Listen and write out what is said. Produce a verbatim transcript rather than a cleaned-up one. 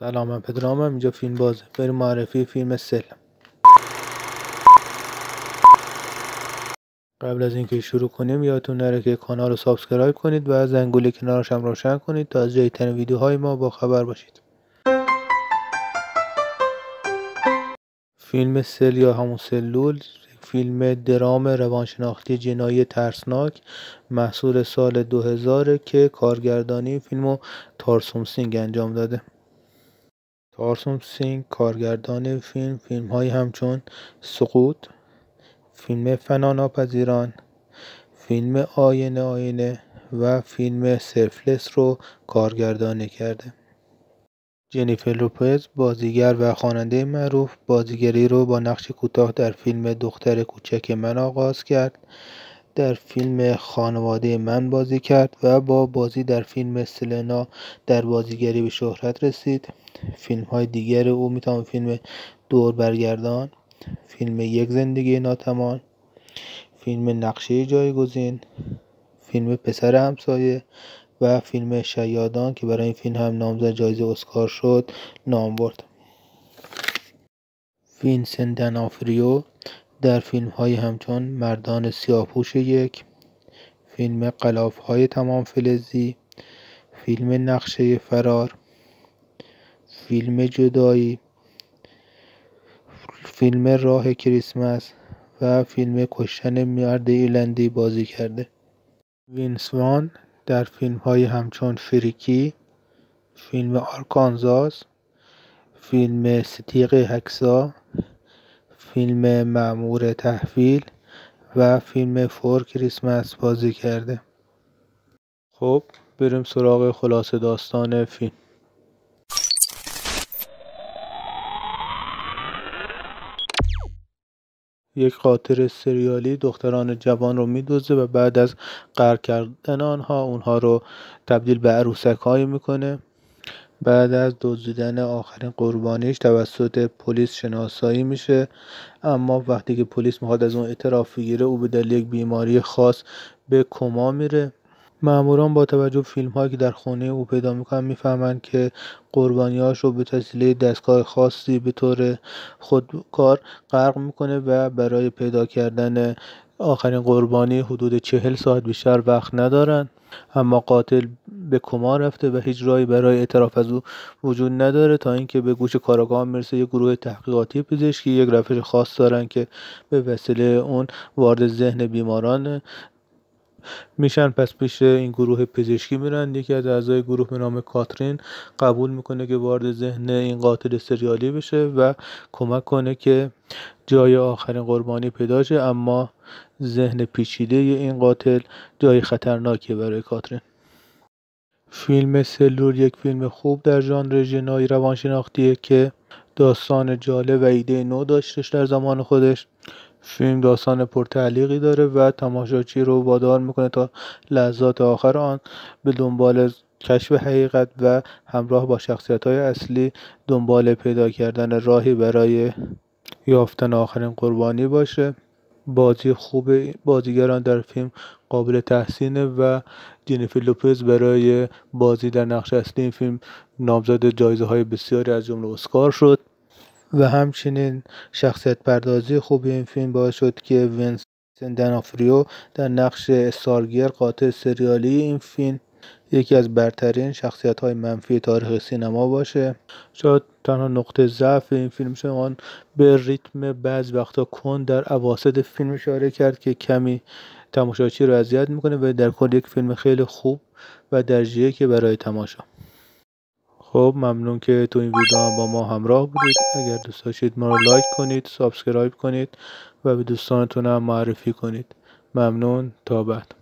سلام، من پدرام، اینجا فیلم بازه. بریم معرفی فیلم سل. قبل از اینکه شروع کنیم یادتون نره که کانال رو سابسکرایب کنید و زنگوله کنارش هم روشن کنید تا از جدیدترین ویدیوهای ما با خبر باشید. فیلم سل یا همون سلول فیلم درام روانشناختی جنایی ترسناک محصول سال دو هزار که کارگردانی فیلمو تارسوم سینگ انجام داده. تارسوم سینگ کارگردان فیلم فیلم هایی همچون سقوط، فیلم فنا ناپذیران، فیلم آینه آینه و فیلم سلفلس رو کارگردانی کرده. جنیفر لوپز بازیگر و خواننده معروف بازیگری رو با نقش کوتاه در فیلم دختر کوچک من آغاز کرد. در فیلم خانواده من بازی کرد و با بازی در فیلم سلنا در بازیگری به شهرت رسید. فیلم های دیگر او میتوان فیلم دور برگردان، فیلم یک زندگی ناتمام، فیلم نقشه جایگزین، فیلم پسر همسایه و فیلم شیادان که برای این فیلم هم نامزد جایزه اسکار شد نام برد. وینسنت دانافریو در فیلم های همچون مردان سیاهپوش یک، فیلم غلاف های تمام فلزی، فیلم نقشه فرار، فیلم جدایی، فیلم راه کریسمس و فیلم کشتن مرد ایرلندی بازی کرده. وینس وان در فیلم های همچون فریکی، فیلم آرکانزاس، فیلم ستیق هکسا، فیلم مأمور تحویل و فیلم فور کریسمس بازی کرده. خب بریم سراغ خلاصه داستان فیلم. یک قاتل سریالی دختران جوان رو میدزده و بعد از غرق کردن آنها اونها رو تبدیل به عروسک‌هایی میکنه. بعد از دزدیدن آخرین قربانیش توسط پلیس شناسایی میشه، اما وقتی که پلیس میخواد از اون اعتراف بگیره او به دلیل یک بیماری خاص به کما میره. ماموران با توجه به فیلم هایی که در خونه او پیدا میکنن میفهمن که قربانیاش رو به وسیله دستگاه خاصی به طور خودکار غرق میکنه و برای پیدا کردن آخرین قربانی حدود چهل ساعت بیشتر وقت ندارن. اما قاتل به کما رفته و هیچ راهی برای اعتراف از او وجود نداره تا اینکه به گوش کاراگاه میرسه. یک گروه تحقیقاتی پزشکی یک روش خاص دارن که به وسیله اون وارد ذهن بیماران میشن. پس پیش این گروه پزشکی میرن. یکی از اعضای گروه به نام کاترین قبول میکنه که وارد ذهن این قاتل سریالی بشه و کمک کنه که جای آخرین قربانی پیدا شه، اما ذهن پیچیده این قاتل جای خطرناکی برای کاترین. فیلم سلول یک فیلم خوب در ژانر جنایی روانشناختیه که داستان جالب و ایده نو داشتش در زمان خودش. فیلم داستان پرتعلیقی داره و تماشاچی رو وادار میکنه تا لحظات آخر آن به دنبال کشف حقیقت و همراه با شخصیت‌های اصلی دنبال پیدا کردن راهی برای یافتن آخرین قربانی باشه. بازی خوب بازیگران در فیلم قابل تحسینه و جنیفر لوپز برای بازی در نقش اصلی این فیلم نامزد جایزه‌های بسیاری از جمله اسکار شد و همچنین شخصیت پردازی خوب این فیلم باعث شد که وینسنت دانافریو در نقش استارگر قاتل سریالی این فیلم یکی از برترین شخصیت‌های منفی تاریخ سینما باشه. شاید تنها نقطه ضعف این فیلم شما به ریتم بعضی وقتا کند در اواسط فیلم اشاره کرد که کمی تماشاچی رو اذیت میکنه و در کل یک فیلم خیلی خوب و درجه که برای تماشا. خب ممنون که تو این ویدیو هم با ما همراه بودید. اگر دوست داشتید ما رو لایک کنید، سابسکرایب کنید و به دوستانتون هم معرفی کنید. ممنون، تا بعد.